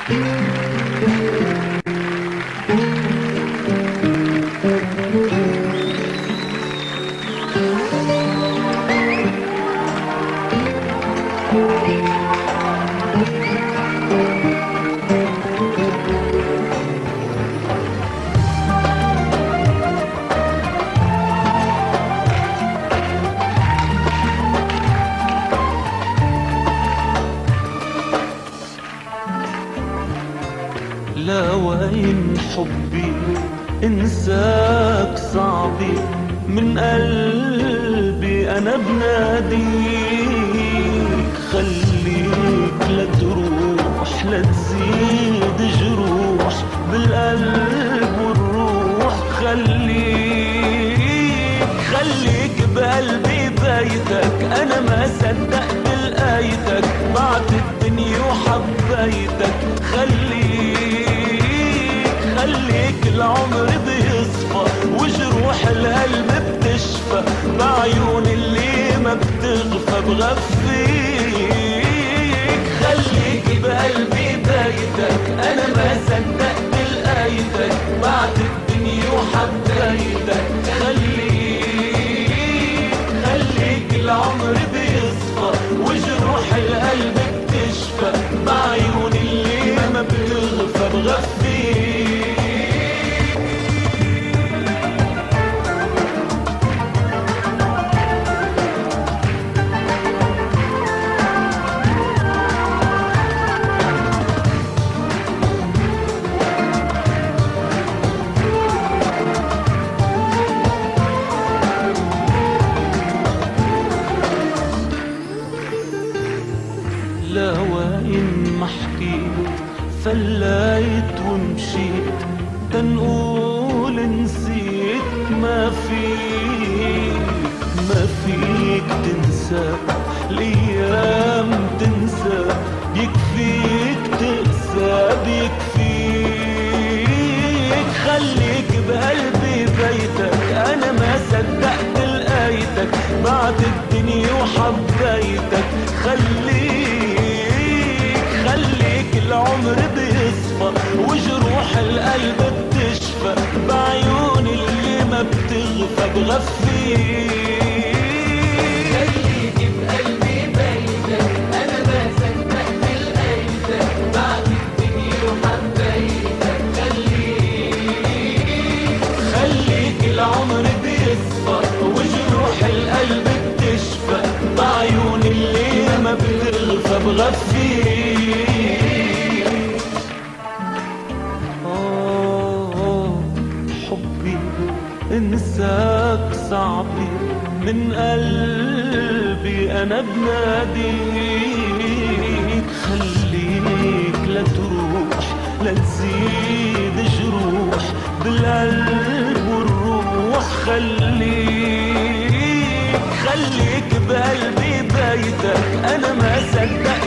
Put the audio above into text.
لا وين حبي انساك صعبي، من قلبي انا بناديك. خليك لا تروح، لا تزيد جروح بالقلب والروح. خليك بقلبي بيتك، انا ما صدقت لقيتك، بعت الدنيا وحبيتك. خليك العمر بيصفى وجروح القلب بتشفى، بعيون اللي ما بتغفى بغفيك. خليك بقلبي بيتك، انا ما صدقت لقيتك، بعت الدنيا وحبيتك. خليك العمر بيصفى وجروح القلب بتشفى، بعيون اللي ما بتغفى بغفيك. لا وين ما حكيت فليت ومشيت، تنقول نسيت. ما فيك تنسى الايام تنسى، بيكفيك تقسى بيكفيك. خليك بقلبي بيتك، انا ما صدقت لقيتك، بعت الدنيا وحبيتك. خليك العمر بيصفى وجروح القلب بتشفى، بعيون اللي ما بتغفى بغفيك. خليك بقلبي بيتك، انا ما صدقت لقيتك، بعد الدنيا وحبيتك. خليك العمر بيصفى وجروح القلب بتشفى، بعيون اللي ما بتغفى بغفيك. حبي انساك صعبي، من قلبي انا بناديك. خليك لا تروح، لا تزيد جروح بالقلب والروح. خليك بقلبي بيتك، انا ما صدقت